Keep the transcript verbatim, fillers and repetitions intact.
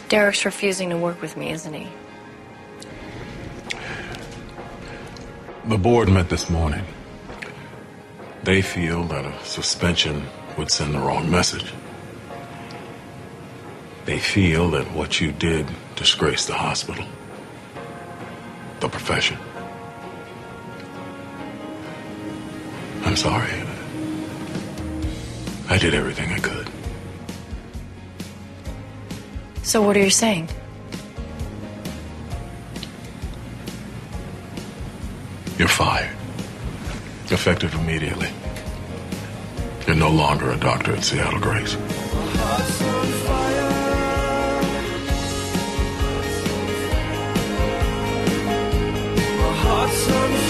Derek's refusing to work with me, isn't he? The board met this morning. They feel that a suspension would send the wrong message. They feel that what you did disgraced the hospital, the profession. I'm sorry. I did everything I could. So what are you saying? You're fired. Effective immediately. You're no longer a doctor at Seattle Grace. Heart's on fire.